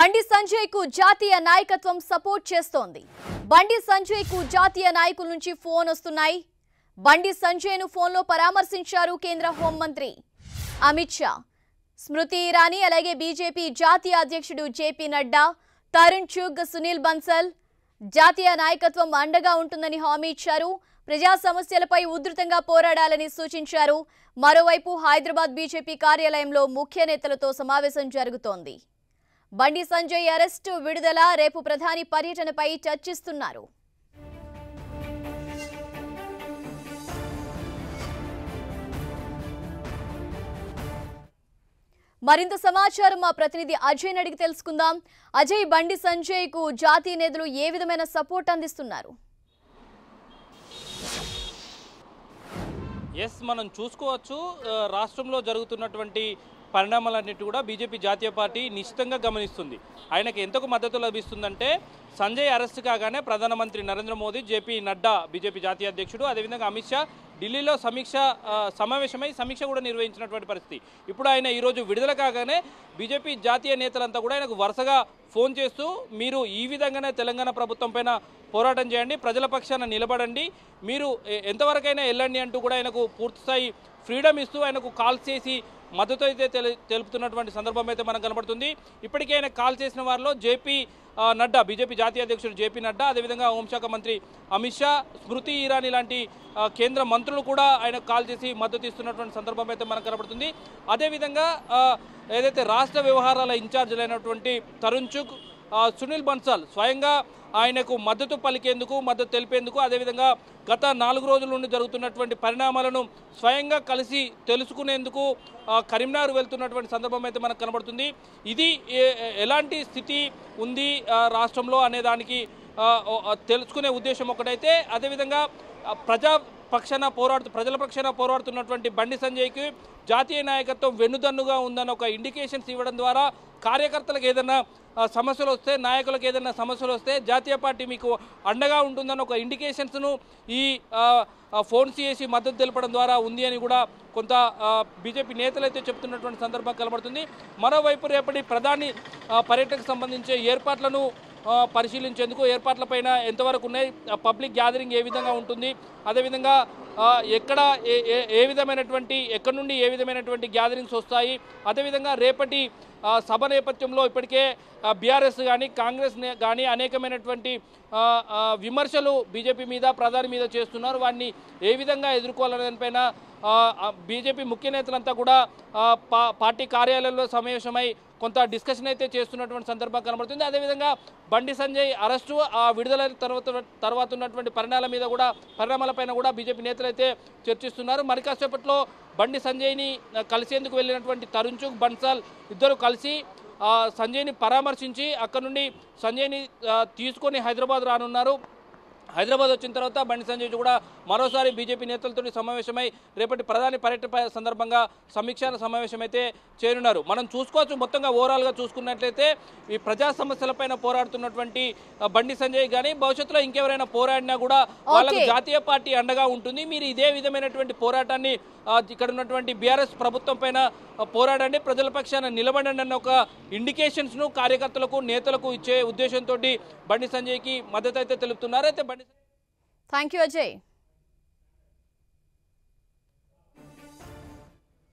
బండి సంజయ్ కు జాతీయ నాయకత్వం సపోర్ట్ చేస్తోంది. బండి సంజయ్ కు జాతీయ నాయకుల నుంచి ఫోన్ వస్తున్నాయి. బండి సంజయ్ ను ఫోన్లో పరామర్శించారు కేంద్ర హోంమంత్రి అమిత్ షా, స్మృతి ఇరానీ, అలాగే బీజేపీ జాతీయ అధ్యక్షుడు జేపీ నడ్డా, తరుణ్ చుగ్, సునీల్ బన్సల్ జాతీయ నాయకత్వం అండగా ఉంటుందని హామీ ఇచ్చారు. ప్రజా సమస్యలపై ఉధృతంగా పోరాడాలని సూచించారు. మరోవైపు హైదరాబాద్ బీజేపీ కార్యాలయంలో ముఖ్య నేతలతో సమావేశం జరుగుతోంది. బండి సంజయ్ అరెస్టు, విడుదల, రేపు ప్రధాని పర్యటనపై చర్చిస్తున్నారు. మరింత సమాచారం మా ప్రతినిధి అజయ్ అడిగి తెలుసుకుందాం. అజయ్, బండి సంజయ్ కు జాతీయ నేతలు ఏ విధమైన సపోర్ట్ అందిస్తున్నారు? మనం చూసుకోవచ్చు, రాష్ట్రంలో జరుగుతున్నటువంటి పరిణామాలన్నిటి కూడా బీజేపీ జాతీయ పార్టీ నిశ్చితంగా గమనిస్తుంది. ఆయనకు ఎంతకు మద్దతు లభిస్తుందంటే, సంజయ్ అరెస్ట్ కాగానే ప్రధానమంత్రి నరేంద్ర మోదీ, జేపీ నడ్డా బీజేపీ జాతీయ అధ్యక్షుడు, అదేవిధంగా అమిత్ షా ఢిల్లీలో సమావేశమై సమీక్ష కూడా నిర్వహించినటువంటి పరిస్థితి. ఇప్పుడు ఆయన ఈరోజు విడుదల కాగానే బీజేపీ జాతీయ నేతలంతా కూడా ఆయనకు వరుసగా ఫోన్ చేస్తూ, మీరు ఈ విధంగానే తెలంగాణ ప్రభుత్వం పైన పోరాటం చేయండి, ప్రజల పక్షాన నిలబడండి, మీరు ఎంతవరకైనా వెళ్ళండి అంటూ కూడా ఆయనకు పూర్తిస్థాయి ఫ్రీడమ్ ఇస్తూ ఆయనకు కాల్ చేసి మద్దతు అయితే తెలుపుతున్నటువంటి సందర్భం అయితే మనకు కనబడుతుంది. ఇప్పటికే ఆయన కాల్ చేసిన వారిలో జేపీ నడ్డా, బీజేపీ జాతీయ అధ్యక్షుడు జేపీ నడ్డా, అదేవిధంగా హోంశాఖ మంత్రి అమిత్ షా, స్మృతి ఇరానీ లాంటి కేంద్ర మంత్రులు కూడా ఆయనకు కాల్ చేసి మద్దతు ఇస్తున్నటువంటి సందర్భం అయితే మనకు కనబడుతుంది. అదేవిధంగా ఏదైతే రాష్ట్ర వ్యవహారాల ఇన్ఛార్జీలు అయినటువంటి తరుణ్ చుగ్, సునీల్ బన్సల్ స్వయంగా ఆయనకు మద్దతు పలికేందుకు, మద్దతు తెలిపేందుకు, అదేవిధంగా గత 4 రోజుల నుండి జరుగుతున్నటువంటి పరిణామాలను స్వయంగా కలిసి తెలుసుకునేందుకు కరీంనగర్ వెళ్తున్నటువంటి సందర్భం అయితే మనకు కనబడుతుంది. ఇది ఎలాంటి స్థితి ఉంది రాష్ట్రంలో అనే దానికి తెలుసుకునే ఉద్దేశం ఒకటైతే, అదేవిధంగా ప్రజల పక్షాన పోరాడుతున్నటువంటి బండి సంజయ్కి జాతీయ నాయకత్వం వెన్నుదన్నుగా ఉందని ఒక ఇండికేషన్స్ ఇవ్వడం ద్వారా కార్యకర్తలకు ఏదైనా సమస్యలు వస్తే, నాయకులకు ఏదైనా సమస్యలు వస్తే జాతీయ పార్టీ మీకు అండగా ఉంటుందని ఒక ఇండికేషన్స్ను ఈ ఫోన్ చేసి మద్దతు తెలపడం ద్వారా ఉంది అని కూడా కొంత బీజేపీ నేతలు అయితే చెప్తున్నటువంటి సందర్భం కనబడుతుంది. మరోవైపు రేపటి ప్రధాని పర్యటనకు సంబంధించే ఏర్పాట్లను పరిశీలించేందుకు, ఏర్పాట్లపైన ఎంతవరకు ఉన్నాయి, పబ్లిక్ గ్యాదరింగ్ ఏ విధంగా ఉంటుంది, అదేవిధంగా ఎక్కడి నుండి ఏ విధమైనటువంటి గ్యాదరింగ్స్ వస్తాయి, అదేవిధంగా రేపటి సభ నేపథ్యంలో ఇప్పటికే బీఆర్ఎస్ కానీ కాంగ్రెస్ కానీ అనేకమైనటువంటి విమర్శలు బీజేపీ మీద, ప్రధాని మీద చేస్తున్నారు. వాటిని ఏ విధంగా ఎదుర్కోవాలనే దానిపైన బీజేపీ ముఖ్య నేతలంతా కూడా పార్టీ కార్యాలయంలో సమావేశమై కొంత డిస్కషన్ అయితే చేస్తున్నటువంటి సందర్భం కనబడుతుంది. అదేవిధంగా బండి సంజయ్ అరెస్టు, విడుదల తర్వాత ఉన్నటువంటి పరిణామాలపైన కూడా బీజేపీ నేతలు అయితే చర్చిస్తున్నారు. మరి కాసేపట్లో బండి సంజయ్ని కలిసేందుకు వెళ్ళినటువంటి తరుణ్ చుగ్, బన్సల్ ఇద్దరు కలిసి సంజయ్ని పరామర్శించి అక్కడ నుండి సంజయ్ని తీసుకొని హైదరాబాద్ రానున్నారు. హైదరాబాద్ వచ్చిన తర్వాత బండి సంజయ్ కూడా మరోసారి బీజేపీ నేతలతో సమావేశమై రేపటి ప్రధాని పర్యటన సందర్భంగా సమీక్ష సమావేశం అయితే చేరున్నారు. మనం చూసుకోవచ్చు, మొత్తంగా ఓవరాల్గా చూసుకున్నట్లయితే ఈ ప్రజా సమస్యలపైన పోరాడుతున్నటువంటి బండి సంజయ్ కానీ భవిష్యత్తులో ఇంకెవరైనా పోరాడినా కూడా వాళ్ళకు జాతీయ పార్టీ అండగా ఉంటుంది. మీరు ఇదే విధమైనటువంటి పోరాటాన్ని ఇక్కడ ఉన్నటువంటి బీఆర్ఎస్ ప్రభుత్వం పైన పోరాడండి, ప్రజల పక్షాన నిలబడండి అన్న ఒక ఇండికేషన్స్ను కార్యకర్తలకు, నేతలకు ఇచ్చే ఉద్దేశంతో బండి సంజయ్కి మద్దతు అయితే తెలుపుతున్నారు. అయితే థ్యాంక్ యూ అజయ్.